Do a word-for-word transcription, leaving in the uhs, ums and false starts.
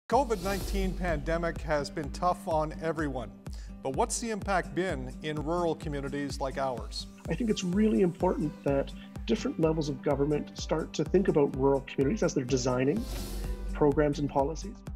COVID nineteen pandemic has been tough on everyone, but what's the impact been in rural communities like ours? I think it's really important that different levels of government start to think about rural communities as they're designing programs and policies.